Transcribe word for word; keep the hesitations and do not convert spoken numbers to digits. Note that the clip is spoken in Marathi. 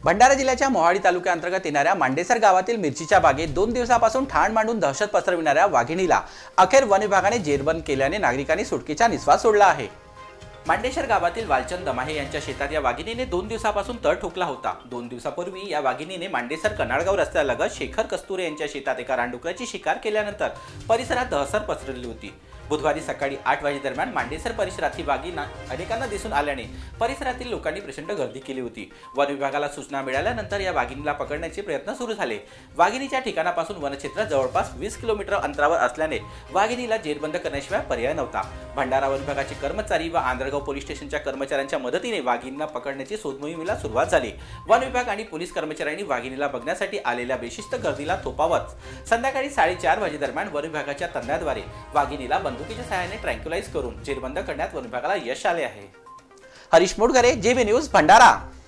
भंडारा जिल्ह्याच्या मोहाडी तालुक्याअंतर्गत येणाऱ्या मांडेसर गावातील मिरचीच्या बागेत दोन दिवसापासून ठाण मांडून दहशत पसरविणाऱ्या वाघिणीला अखेर वन विभागाने जेरबंद केल्याने नागरिकांनी सुटकेचा निश्वास सोडला आहे। मांडेसर गावातील वालचंद दमाहे यांच्या शेतात या वाघिणीने दोन दिवसापासून तळ ठोकला होता। दोन दिवसापूर्वी या वाघिणीने मांडेसर कनाळगाव रस्त्यालगत शेखर कस्तुरे यांच्या शेतात एका रानडुकराची शिकार केल्यानंतर परिसरात दहशत पसरली होती। बुधवारी सकाळी आठ वाजे दरम्यान मांडेसर परिसरात ही वाघीण अनेकांना दिसून आल्याने परिसरातील लोकांनी प्रचंड गर्दी केली होती। वन विभागाला सूचना मिळाल्यानंतर या वाघिणीला पकडण्याचे प्रयत्न सुरू झाले। वाघिणीच्या ठिकाणापासून वनक्षेत्र जवळपास वीस किलोमीटर अंतरावर असल्याने वाघिणीला जेरबंद करण्याशिवाय पर्याय नव्हता। भंडारा वन विभागाचे कर्मचारी व आंधळगाव पोलीस स्टेशनच्या कर्मचाऱ्यांच्या मदतीने वाघिणीला पकडण्याची शोधमोहिमेला सुरुवात झाली। वन विभाग आणि पोलीस कर्मचाऱ्यांनी वाघिणीला बघण्यासाठी आलेल्या बेशिस्त गर्दीला थोपावत संध्याकाळी साडेचार वाजे दरम्यान वन विभागाच्या तज्ञाद्वारे वाघिणीला बंदुकीच्या सहाय्याने ट्रँक्युलाइज करून जेरबंद करण्यात वन विभागाला यश आले आहे। Harish Modgare, JB news, Bhandara.